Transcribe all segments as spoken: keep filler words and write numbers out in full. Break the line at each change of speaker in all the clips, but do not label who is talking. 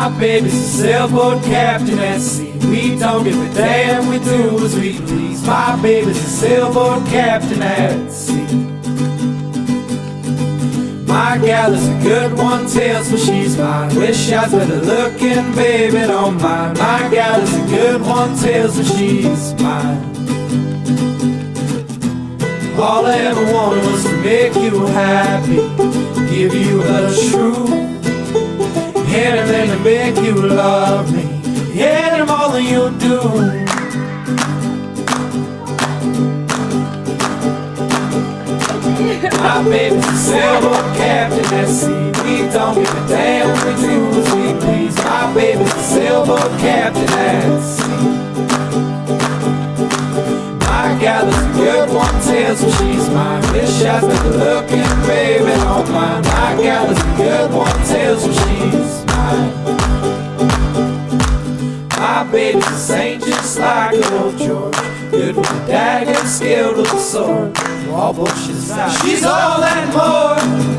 My baby's a sailboat captain at sea. We don't give a damn, we do as we please. My baby's a sailboat captain at sea. My gal is a good one, tells me she's mine. Wish I was better looking, baby, don't mind. My gal is a good one, tells me she's mine. All I ever wanted was to make you happy, give you the truth, anything to make you love me, any more than you do. My baby's a sailboat captain at sea. We don't give a damn, we do as we please. My baby's a sailboat captain at sea. My gal is a good one, tells me she's mine. Wish I was better looking, baby, don't mind. My gal is a good one, tells me she's mine. My baby's a saint just like old George, good with the dagger, skilled with the sword. All bullshit aside, she's all that more.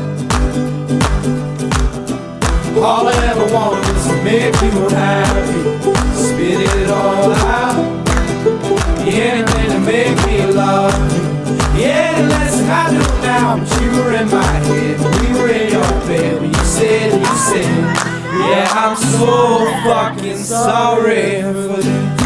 All I ever wanted was to make you happy, spit it all out. Anything to make me love you, yeah, less than I do now. But you were in my head, we were in your bed. When you said, you said, yeah, I'm so fucking sorry for this.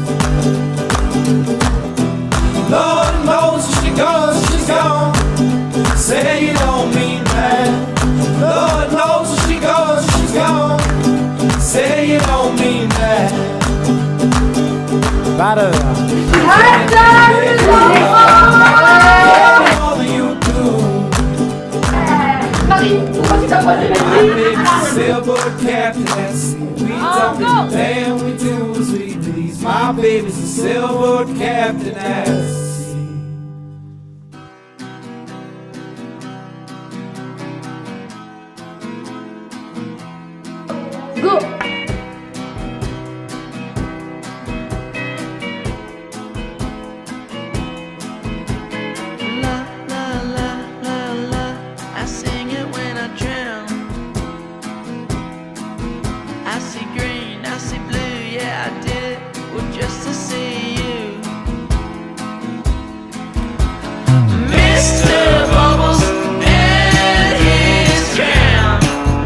Lord knows she goes, she's gone. Say you don't mean that. Lord knows she goes, she's gone. Say you don't mean that. Better. All you do. My baby's a sailboat captain at sea. We don't give a damn, we do as we please. My baby's a sailboat captain at sea.
Go!
La la la la la, I sing it when I drown. I see green, I see blue, yeah I did it, well just to see you. Mister Bubbles and his drown,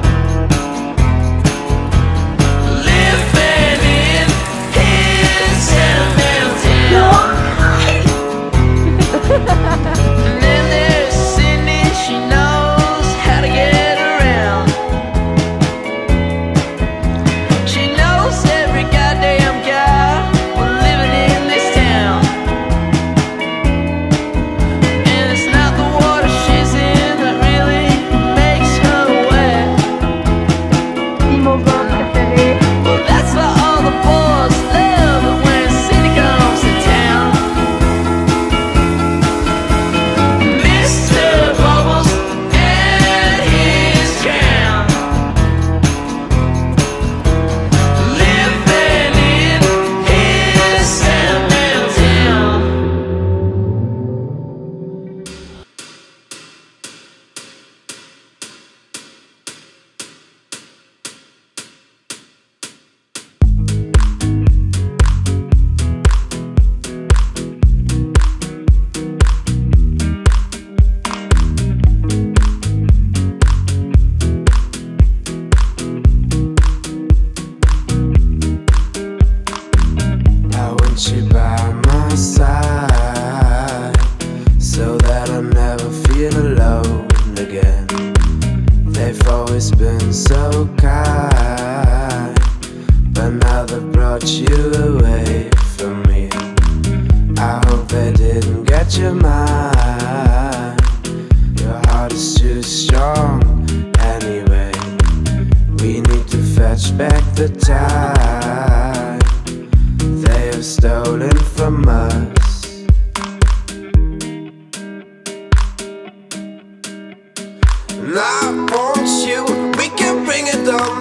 living in his sentimental. And then there's Cindy, she knows how to get around. She knows every goddamn guy living in this town. And it's not the water she's in that really makes her wet. Well, that's for all the boys love it when Cindy comes to town. Mister Bubbles and his drown, living in his sentimental.
I want you by my side, so that I never feel alone again. They've always been so kind, but now they've brought you away from me. I hope they didn't get your mind. Your heart is too strong anyway. We need to fetch back the time they have stolen from us. And I want you, we can bring it on